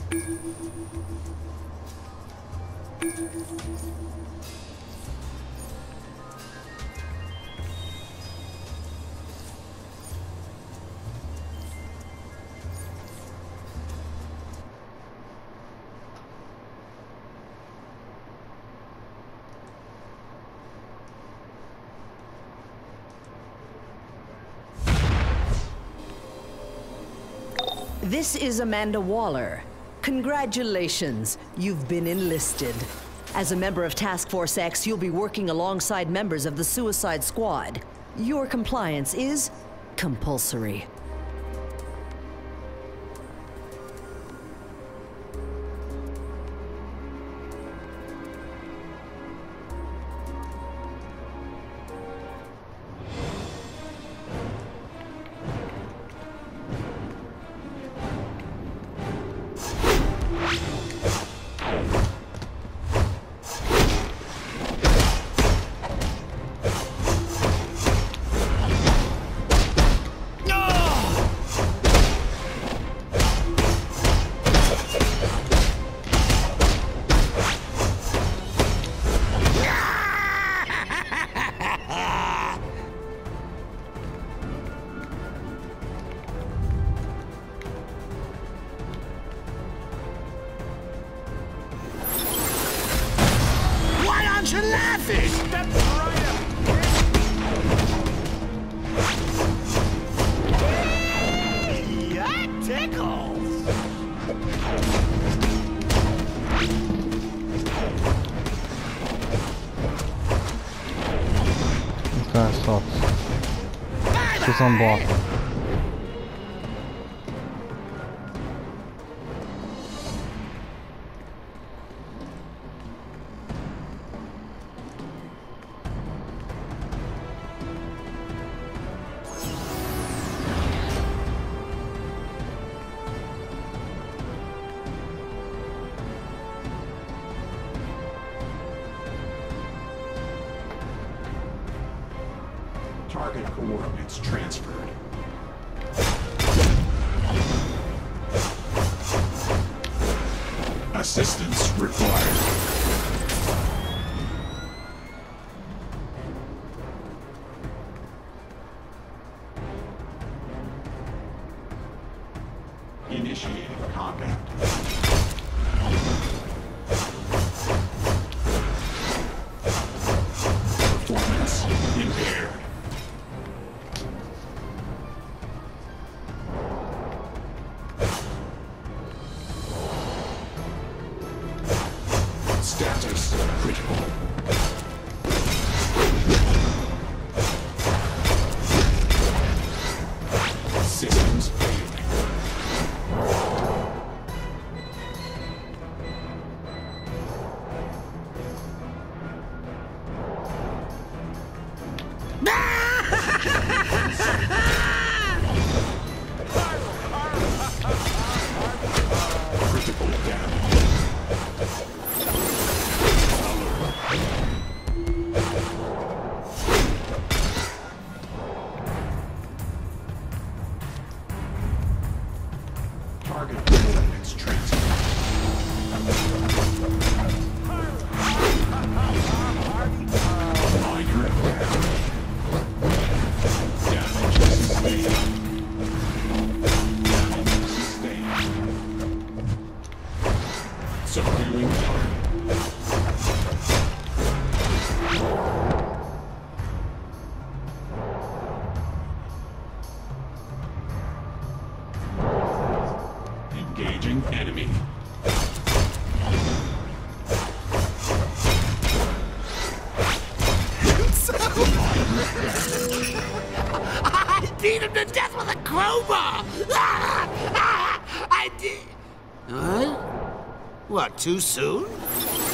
This is Amanda Waller. Congratulations, you've been enlisted. As a member of Task Force X, you'll be working alongside members of the Suicide Squad. Your compliance is compulsory. You're laughing! Step right up! Hey, that tickles! This guy sucks. She's on block. Target coordinates transferred. Assistance required. Initiating combat. Performance impaired. Status critical. Systems failing. Critical damage. Target coordinates transferred. Minor damage. Damage sustained. Damage sustained. Subduing target. Engaging enemy. I beat him to death with a crowbar! I did... Huh? What, too soon?